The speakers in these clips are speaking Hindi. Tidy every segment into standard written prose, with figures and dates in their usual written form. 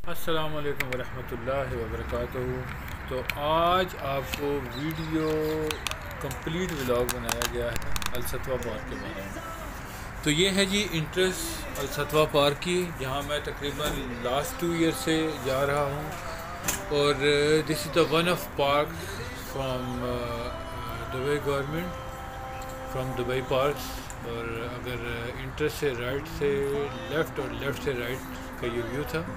अस्सलामुअलैकुम वरहमतुल्लाहि वबरकातुहू। तो आज आपको वीडियो कंप्लीट व्लॉग बनाया गया है अलसतवा पार्क के बारे में। तो ये है जी इंट्रेंस अलसतवा पार्क की, जहाँ मैं तकरीबन लास्ट 2 ईयर से जा रहा हूँ। और this is the one of park from Dubai government, from Dubai park. और अगर इंट्रेंस से राइट से लेफ़्ट और लेफ़्ट से राइट का ये व्यू था,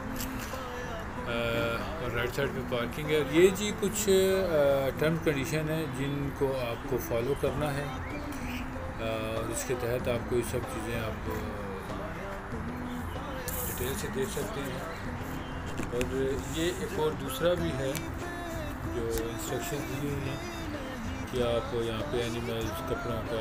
और राइट साइड पे पार्किंग है। ये जी कुछ टर्म कंडीशन है जिनको आपको फॉलो करना है, और इसके तहत आपको ये सब चीज़ें आप डिटेल से देख सकते हैं। और ये एक और दूसरा भी है जो इंस्ट्रक्शन दी हुई हैं कि आप यहाँ पे एनिमल्स, कपड़ों का,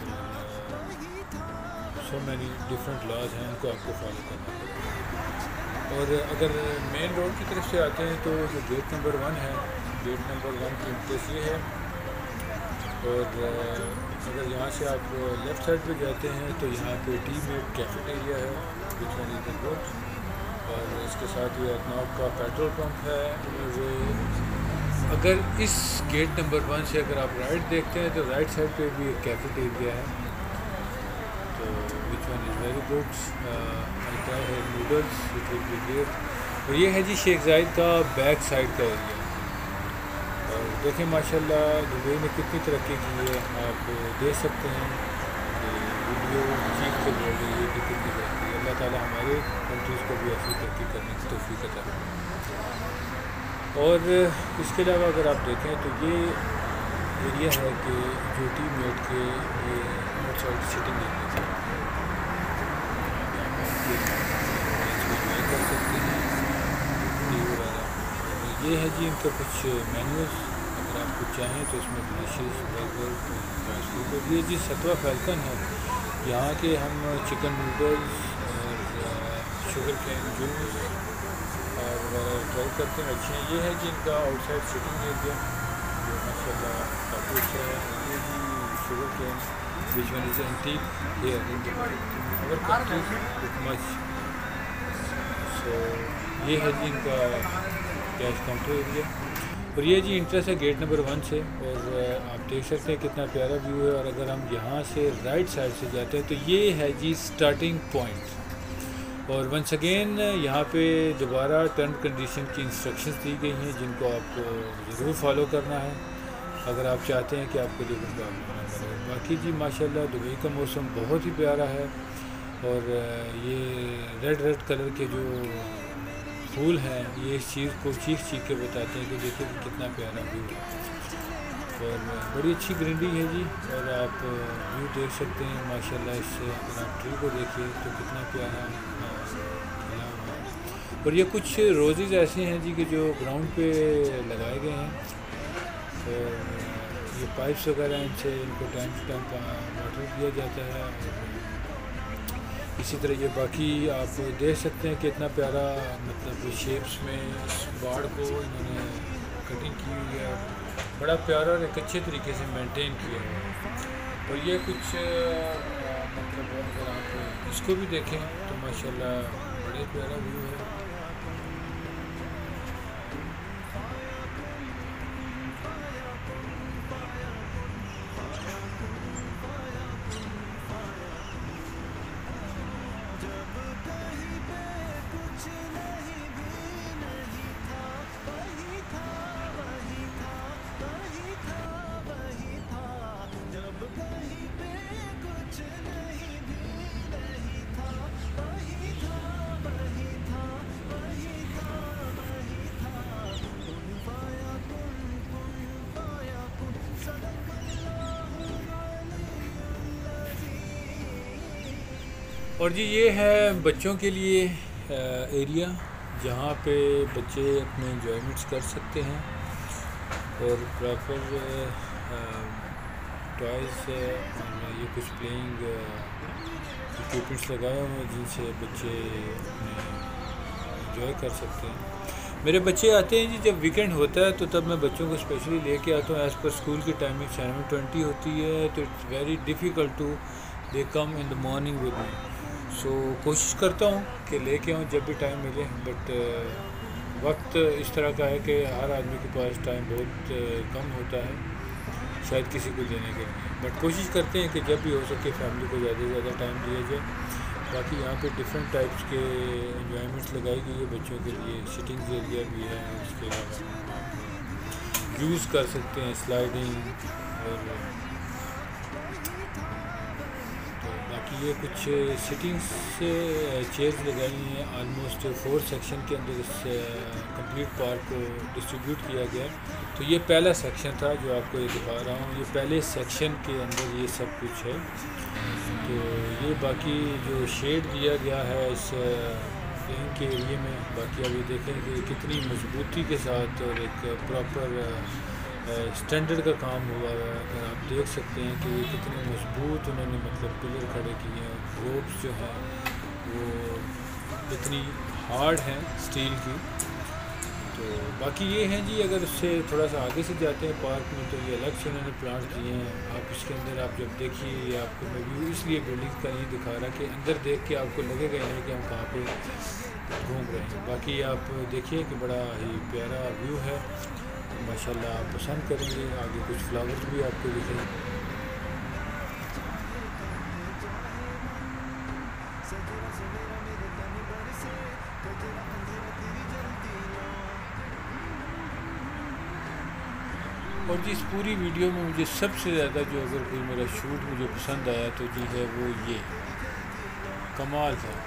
सो मैनी डिफरेंट लॉज हैं, उनको आपको फॉलो करना है। और अगर मेन रोड की तरफ से आते हैं तो जो गेट नंबर 1 है, गेट नंबर 1 की इंट्रेंस ये है। और अगर यहाँ से आप लेफ़्ट साइड पे जाते हैं तो यहाँ पे टी मेड कैफेटेरिया है, which one is the good. और इसके साथ ही अदनाब का पेट्रोल पंप है। और अगर इस गेट नंबर 1 से अगर आप राइट देखते हैं तो राइट साइड पे भी एक कैफेटेरिया है, तो which one is very good. क्या है noodles, it will be great. और ये है जी शेख जायद का बैक साइड का एरिया। और देखें माशाल्लाह दुबई ने कितनी तरक्की की है, आप देख सकते हैं कि वीडियो चीख के बोल रही है कि कितनी तरक्की है। अल्लाह ताला हमारे कंट्रीज़ को भी ऐसी तरक्की करने की तौफीक अता फरमाए। और इसके अलावा अगर आप देखें तो ये एरिया है कि जो टी मेड के ये आउटसाइड सिटिंग एरिया है, कर सकते हैं टी वगैरह। ये है जी इनका कुछ मेन्यूज़, अगर आप कुछ चाहें तो इसमें डिशेस, बर्गर, फास्ट फूड। और ये जी सतवा फैल्कन है, यहाँ के हम चिकन नूडल्स और शुगर कैन जूस और वगैरह ट्राई करते हैं, अच्छे हैं। ये है जी इनका आउटसाइड सिटिंग एरिया जो माशाल्लाह काफ़ी अच्छा है। ये जी sugar cane which one is antique here in our country with much. तो ये है जी इनका कैश काउंटर एरिया। और ये जी इंट्रेंस है गेट नंबर 1 से। और आप देख सकते हैं कितना प्यारा व्यू है। और अगर हम यहाँ से राइट साइड से जाते हैं तो ये है जी स्टार्टिंग पॉइंट। और वंस अगेन यहाँ पे दोबारा टर्म कंडीशन की इंस्ट्रक्शंस दी गई हैं जिनको आपको ज़रूर फॉलो करना है अगर आप चाहते हैं कि आपको जो प्रॉब्लम ना करे। बाकी जी माशाल्लाह दुबई का मौसम बहुत ही प्यारा है। और ये रेड कलर के जो फूल हैं ये इस चीज़ को चीख के बताते हैं कि देखिए कि कितना प्यारा व्यू है। और बड़ी अच्छी ग्रीनरी है जी। और आप व्यू देख सकते हैं माशाल्लाह इससे। अगर आप ट्री को देखिए तो कितना प्यारा खिला हुआ है। और ये कुछ रोज़ेज़ ऐसे हैं जी कि जो ग्राउंड पे लगाए गए हैं। और ये पाइप्स वगैरह इनसे इनको टाइम टू टाइम वाटर दिया जाता है। इसी तरह ये बाकी आप देख सकते हैं कि इतना प्यारा, मतलब शेप्स में इस बाड़ को इन्होंने कटिंग की हुई है, बड़ा प्यारा और एक अच्छे तरीके से मेंटेन किया हुआ है। और ये कुछ मतलब अगर आप इसको भी देखें तो माशाल्लाह बड़े प्यारा व्यू है। और जी ये है बच्चों के लिए एरिया जहाँ पे बच्चे अपने इंजॉयमेंट्स कर सकते हैं। और प्रॉपर टॉयज़ और ये कुछ प्लेइंग इक्विपमेंट्स लगाए हुए हैं जिनसे बच्चे इंजॉय कर सकते हैं। मेरे बच्चे आते हैं जी जब वीकेंड होता है तो तब मैं बच्चों को स्पेशली लेके आता हूँ। एज़ पर स्कूल की टाइमिंग 7:20 होती है, तो it's very difficult to they come in the morning with me. So कोशिश करता हूँ कि लेके आऊँ जब भी टाइम मिले, बट वक्त इस तरह का है कि हर आदमी के पास टाइम बहुत कम होता है शायद किसी को देने के लिए, बट कोशिश करते हैं कि जब भी हो सके फैमिली को ज़्यादा से ज़्यादा टाइम दिया जाए। बाकी यहाँ पे डिफरेंट टाइप्स के एंजॉयमेंट्स लगाई गई है बच्चों के लिए, सिटिंग एरिया भी है, उसके अलावा आप यूज़ कर सकते हैं स्लाइडिंग, और बाकी ये कुछ सिटिंग्स चेयर्स लगाई हैं। आलमोस्ट 4 सेक्शन के अंदर इस कंप्लीट पार्क को डिस्ट्रीब्यूट किया गया। तो ये पहला सेक्शन था जो आपको ये दिखा रहा हूँ, ये पहले सेक्शन के अंदर ये सब कुछ है। तो ये बाकी जो शेड दिया गया है इस प्लेन के एरिए में, बाकी अभी देखें कि कितनी मजबूती के साथ और एक प्रॉपर स्टैंडर्ड का काम हुआ है। अगर आप देख सकते हैं कि ये कितने मजबूत उन्होंने मतलब पिलर खड़े किए हैं, रोप्स जो हैं वो इतनी हार्ड हैं स्टील की। तो बाकी ये हैं जी, अगर उससे थोड़ा सा आगे से जाते हैं पार्क में तो ये अलग से उन्होंने प्लांट दिए हैं। आप इसके अंदर आप जब देखिए, ये आपको मैं व्यू इसलिए बिल्डिंग का नहीं दिखा रहा कि अंदर देख के आपको लगेगा नहीं कि हम कहाँ पे घूम रहे हैं। बाकी आप देखिए कि बड़ा ही प्यारा व्यू है, माशाल्लाह आप पसंद करेंगे। आगे कुछ फ्लावर्स भी आपको दिखेंगे। और जी इस पूरी वीडियो में मुझे सबसे ज़्यादा जो अगर कोई मेरा शूट मुझे पसंद आया तो जी है वो ये कमाल था।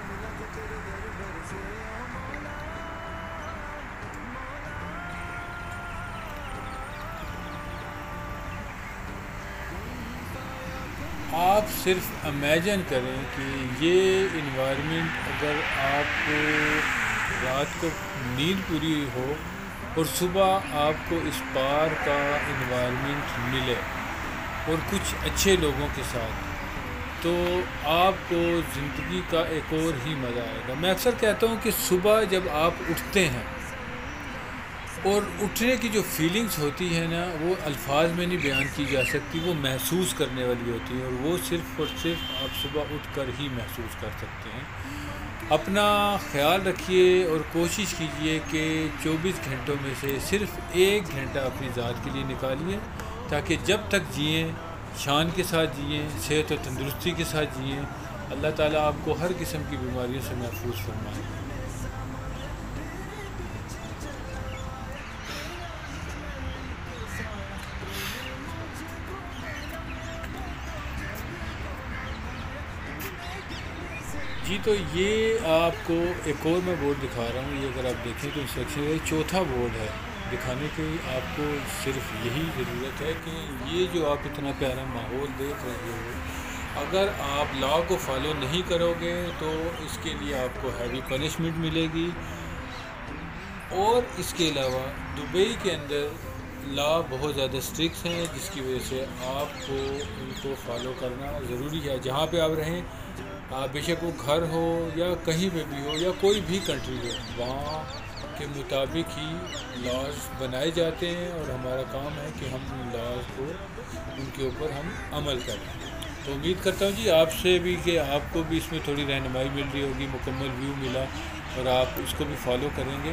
आप सिर्फ इमेजिन करें कि ये इन्वायरमेंट अगर आपको रात को नींद पूरी हो और सुबह आपको इस पार का इन्वायरमेंट मिले और कुछ अच्छे लोगों के साथ, तो आपको ज़िंदगी का एक और ही मज़ा आएगा। मैं अक्सर कहता हूँ कि सुबह जब आप उठते हैं और उठने की जो फीलिंग्स होती है ना, वो अल्फाज में नहीं बयान की जा सकती, वो महसूस करने वाली होती है, और वो सिर्फ़ और सिर्फ आप सुबह उठकर ही महसूस कर सकते हैं। अपना ख्याल रखिए और कोशिश कीजिए कि 24 घंटों में से सिर्फ़ 1 घंटा अपनी ज़ात के लिए निकालिए, ताकि जब तक जिएँ शान के साथ जिएँ, सेहत और तंदुरुस्ती के साथ जिएँ। अल्लाह ताला आपको हर किस्म की बीमारियों से महफूज फरमाए। जी तो ये आपको एक और मैं बोर्ड दिखा रहा हूँ। ये अगर आप देखें तो इंस्ट्रक्शन है, चौथा बोर्ड है दिखाने की। आपको सिर्फ यही ज़रूरत है कि ये जो आप इतना प्यारा माहौल देख रहे हो, अगर आप लॉ को फॉलो नहीं करोगे तो इसके लिए आपको हैवी पनिशमेंट मिलेगी। और इसके अलावा दुबई के अंदर लॉ बहुत ज़्यादा स्ट्रिक्ट हैं, जिसकी वजह से आपको उनको फॉलो करना ज़रूरी है। जहाँ पे आप रहें, आप बेशक वो घर हो या कहीं पे भी हो या कोई भी कंट्री हो, वहाँ के मुताबिक ही लॉज बनाए जाते हैं, और हमारा काम है कि हम उन लॉज को उनके ऊपर हम अमल करें। तो उम्मीद करता हूँ जी आपसे भी कि आपको भी इसमें थोड़ी रहनुमाई मिल रही होगी, मुकम्मल व्यू मिला और आप इसको भी फॉलो करेंगे।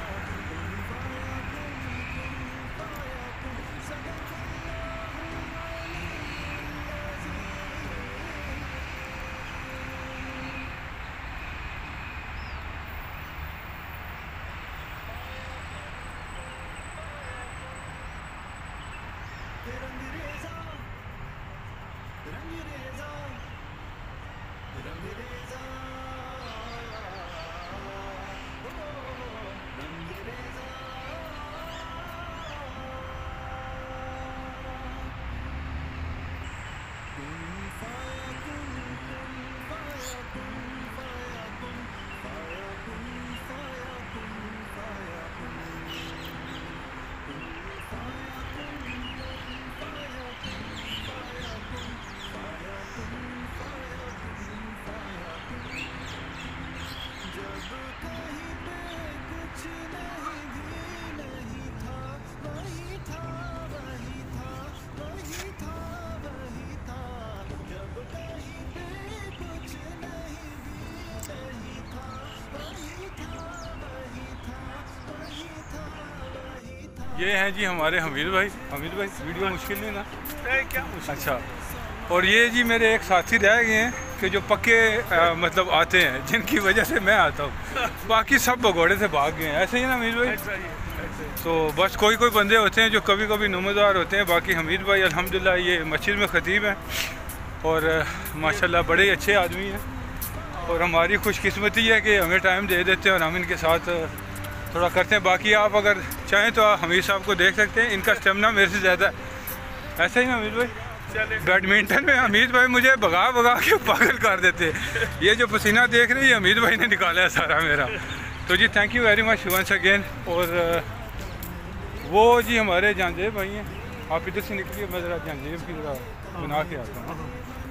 ये हैं जी हमारे हमीद भाई वीडियो मुश्किल नहीं ना? क्या मुश्किल? अच्छा, और ये जी मेरे एक साथी रह गए हैं कि जो पक्के मतलब आते हैं, जिनकी वजह से मैं आता हूँ, बाकी सब भगोड़े से भाग गए हैं। ऐसे ही ना हमीद भाई? तो बस कोई कोई बंदे होते हैं जो कभी कभी नुमादार होते हैं। बाकी हमीद भाई अल्हम्दुलिल्लाह ये मस्जिद में ख़तीब हैं और माशाल्लाह बड़े अच्छे आदमी हैं, और हमारी खुशकिस्मती है कि हमें टाइम दे देते हैं और हम इनके साथ थोड़ा करते हैं। बाकी आप अगर चाहें तो आप हमीद साहब को देख सकते हैं, इनका स्टेमिना मेरे से ज़्यादा है। ऐसा ही ना हमीद भाई? बैडमिंटन में हमीद भाई मुझे भगा भगा के पागल कर देते। ये जो पसीना देख रहे हैं ये हमीद भाई ने निकाला है सारा मेरा। तो जी thank you very much once again. और वो जी हमारे जानजेब भाई हैं, आप इधर से निकलिए, मैं ज़रा जानजेब की तरह बना के आता हूँ।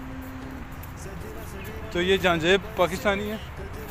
तो ये जानजेब पाकिस्तानी है।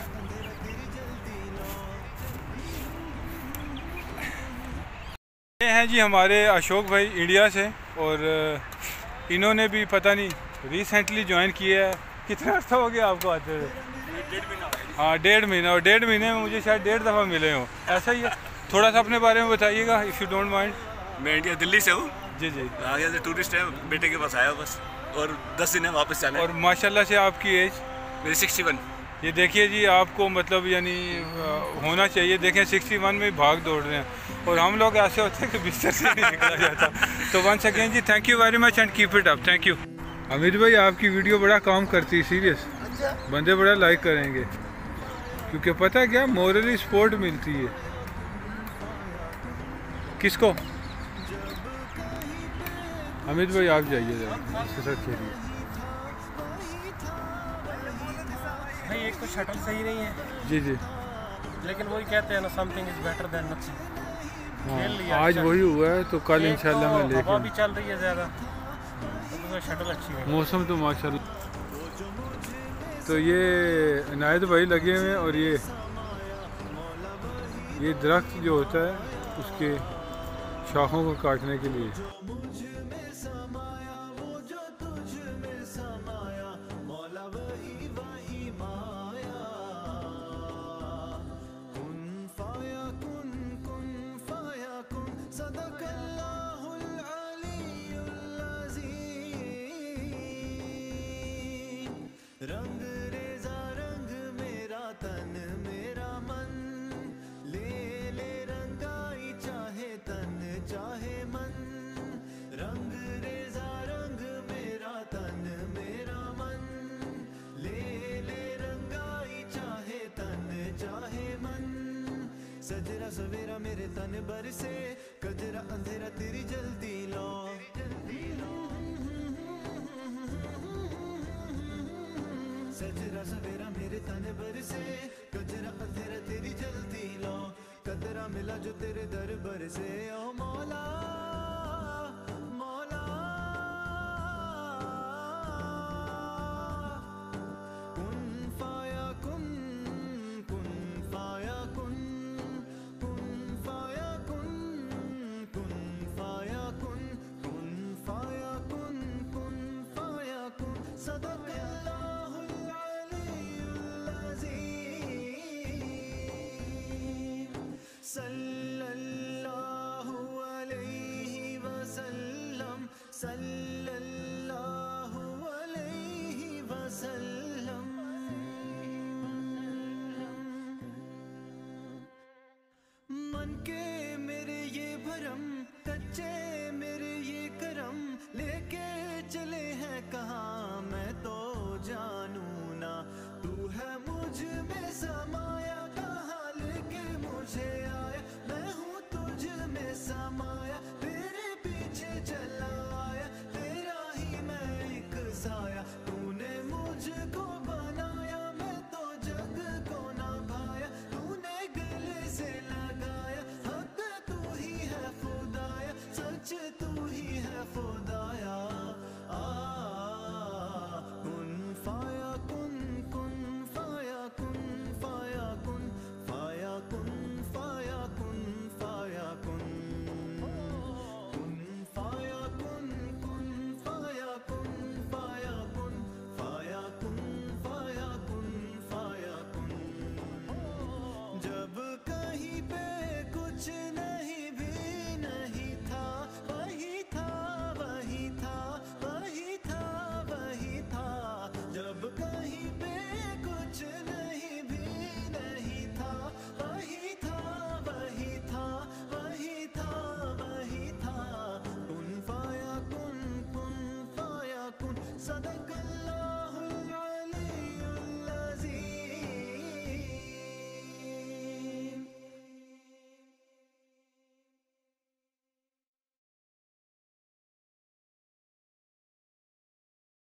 ये हैं जी हमारे अशोक भाई इंडिया से, और इन्होंने भी पता नहीं रिसेंटली ज्वाइन किया है। कितना अर्सा हो गया आपको आते हुए? 1.5 महीना। हाँ 1.5 महीना, और 1.5 महीने में मुझे शायद 1.5 दफ़ा मिले हो। ऐसा ही है? थोड़ा सा अपने बारे में बताइएगा इफ़ यू डोंट माइंड। मैं इंडिया दिल्ली से हूँ। जी जी। आगे से टूरिस्ट है, बेटे के पास आया बस, और 10 दिन है वापस जाना है। और माशाल्लाह से आपकी एज? मेरी 61। ये देखिए जी आपको मतलब यानी होना चाहिए। देखें 61 में भाग दौड़ रहे हैं, और हम लोग ऐसे होते हैं कि बिस्तर से नहीं निकला जाता। तो वंस अगेन जी thank you very much and keep it up. Thank you. Hamid भाई आपकी वीडियो बड़ा काम करती है, सीरियस बंदे बड़ा लाइक करेंगे, क्योंकि पता है क्या, मोरली सपोर्ट मिलती है। किसको? हमीद भाई आप जाइए जरा, इसके साथ खेलिए। भाई एक तो शटल सही नहीं है। जी जी। लेकिन वही कहते हैं ना, something is better than nothing. खेल लिया आज वही हुआ है, तो कल इंशाल्लाह मैं लेके। हवा भी चल रही है ज़्यादा, तो शटल अच्छी है। मौसम तो माशाल्लाह। तो ये इनायत भाई लगे हुए हैं, और ये दरख्त जो होता है उसके शाखों को काटने के लिए। रंग रेजा रंग मेरा तन मेरा मन, ले ले रंगाई चाहे तन चाहे मन। रंग रेजा रंग मेरा तन मेरा मन, ले ले रंगाई चाहे तन चाहे मन। सजरा सवेरा मेरे तन बरसे, कजरा अंधेरा तेरी जलती लो। सजरा सवेरा मेरे तन बरसे, कजरा अंधेरा तेरी जलती लो। कदरा मिला जो तेरे दरबार से, ओ मौला मौला। कुन फाया कुन, कुन फाया कुन, कुन फाया कुन, कुन फाया कुन, कुन फाया कुन, कुन फाया कुन। सदक़ल्लाहुल अलीयुल अज़ीम। सल्लल्लाहु अलैहि वसल्लम, सल्लल्लाहु अलैहि वसल्लम। मन के मेरे ये भरम, कच्चे मेरे ये करम, लेके चले हैं कहाँ मैं तो जानू ना। तू है मुझ में समाया, कहाँ लेके मुझे आया। मैं हूँ तुझ में समाया, तेरे पीछे चला आया। तेरा ही मैं एक साया, तूने मुझको बनाया। मैं तो जग को ना भाया, तूने गले से लगाया। हक तू ही है खुदाया, सच तू ही है खुदा।